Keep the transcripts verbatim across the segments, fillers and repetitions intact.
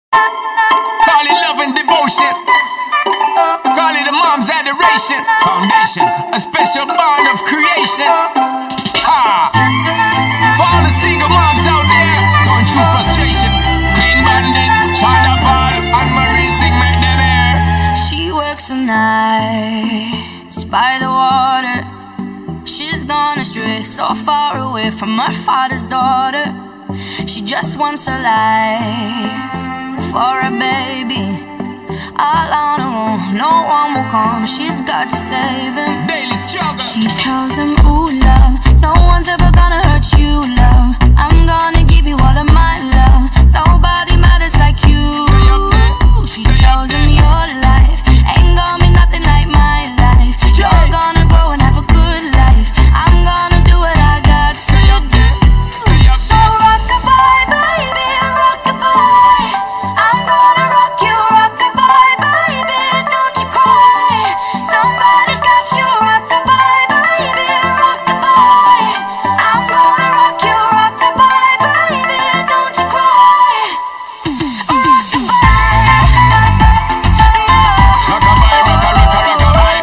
Call it love and devotion. Call it a mom's adoration. Foundation, a special bond of creation. Ah, for all the single moms out there going through frustration, clean bandit, China ball, and Marie thing make them air. She works the nights by the water. She's gone astray, so far away from her father's daughter. She just wants a life for a baby, all on her own, no one will come. She's got to save him. Daily struggle. She tells him, ooh love, no one's ever gonna hurt you, love. I'm gonna give you all of my love. Nobody matters like you. Stay up there. She Stay tells up him there. your life ain't gonna be nothing like my life. You're Yeah. gonna grow and have a good life. I'm gonna do what I got to. Stay up there. Stay up So there. rock-a-bye, baby, rock-a-bye. I'm gonna rock you, rock-a-bye, baby, don't you cry. Somebody's got you, rock-a-bye, baby, rock-a-bye. I'm gonna rock you, rock-a-bye, baby, don't you cry. Rock-a-bye, Rock-a-bye, rocka, rocka, rock-a-bye.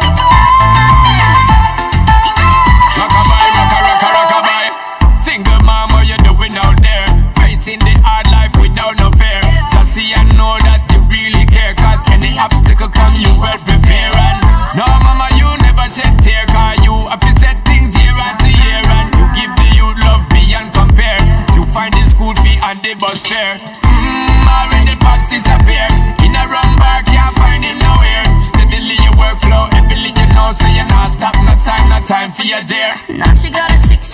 Rock-a-bye, rocka, rocka, rock-a-bye. Single mom, what you doing out there? Facing the hard life without no fear. Just see and know that you really care, cause any obstacle come, you well prepare. And no mama, you never shed tear, cause you have to set things year after year. And you give the youth love beyond compare. You find the school fee and the bus fare. Mmm, already pops disappear. In a run bar, can't find him nowhere. Steadily your workflow, everything you know, so you're not stop. No time, no time for your dear. now she got a six